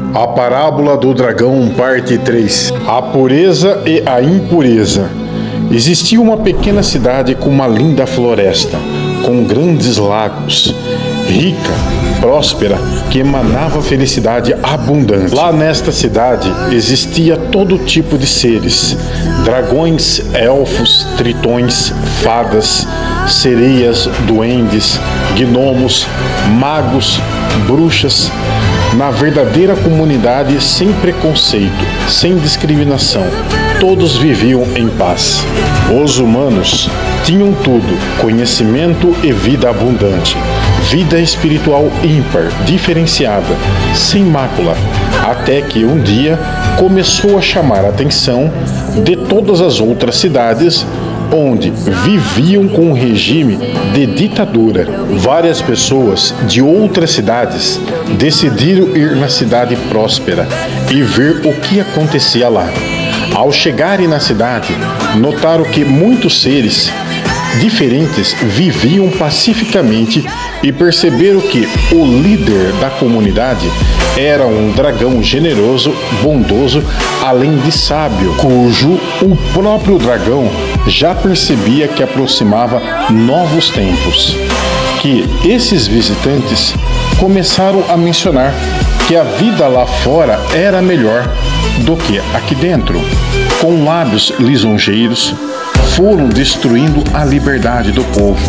A parábola do dragão, parte 3. A pureza e a impureza. Existia uma pequena cidade com uma linda floresta, com grandes lagos, rica, próspera, que emanava felicidade abundante. Lá nesta cidade existia todo tipo de seres: dragões, elfos, tritões, fadas, sereias, duendes, gnomos, magos, bruxas. Na verdadeira comunidade, sem preconceito, sem discriminação, todos viviam em paz. Os humanos tinham tudo: conhecimento e vida abundante, vida espiritual ímpar, diferenciada, sem mácula, até que um dia começou a chamar a atenção de todas as outras cidades onde viviam com um regime de ditadura. Várias pessoas de outras cidades decidiram ir na cidade próspera e ver o que acontecia lá. Ao chegarem na cidade, notaram que muitos seres diferentes viviam pacificamente e perceberam que o líder da comunidade era um dragão generoso, bondoso, além de sábio, cujo o próprio dragão já percebia que aproximava novos tempos. Que esses visitantes começaram a mencionar que a vida lá fora era melhor do que aqui dentro. Com lábios lisonjeiros, foram destruindo a liberdade do povo,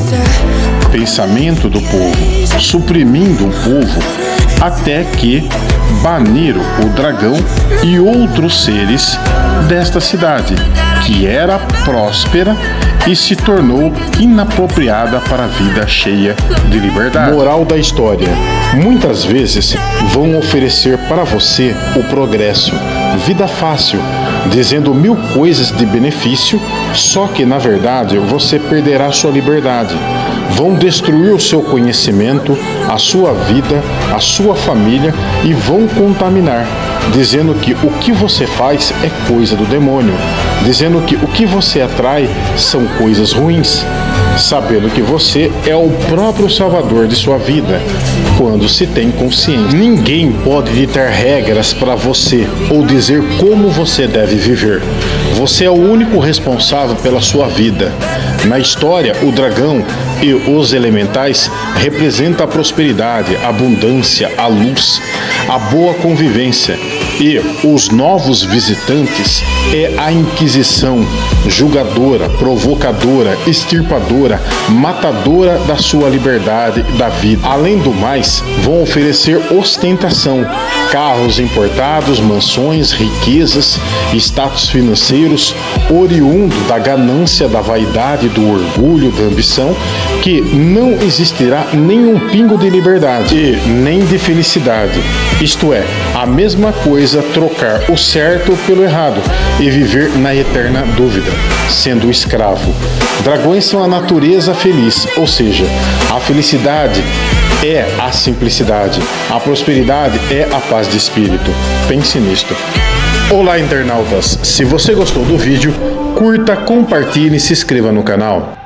pensamento do povo, suprimindo o povo, até que baniram o dragão e outros seres desta cidade, que era próspera e se tornou inapropriada para a vida cheia de liberdade. Moral da história: muitas vezes vão oferecer para você o progresso, vida fácil, dizendo mil coisas de benefício, só que na verdade você perderá sua liberdade. Vão destruir o seu conhecimento, a sua vida, a sua família e vão contaminar, dizendo que o que você faz é coisa do demônio, dizendo que o que você atrai são coisas ruins, sabendo que você é o próprio salvador de sua vida, quando se tem consciência. Ninguém pode ditar regras para você ou dizer como você deve viver. Você é o único responsável pela sua vida. Na história, o dragão e os elementais representam a prosperidade, a abundância, a luz, a boa convivência. E os novos visitantes é a Inquisição, julgadora, provocadora, extirpadora, matadora da sua liberdade e da vida. Além do mais, vão oferecer ostentação, carros importados, mansões, riquezas, status financeiros, oriundo da ganância, da vaidade, do orgulho, da ambição, que não existirá nenhum pingo de liberdade e nem de felicidade. Isto é, a mesma coisa trocar o certo pelo errado e viver na eterna dúvida, sendo escravo. Dragões são a natureza feliz, ou seja, a felicidade é a simplicidade, a prosperidade é a paz de espírito. Pense nisto. Olá, internautas! Se você gostou do vídeo, curta, compartilhe e se inscreva no canal.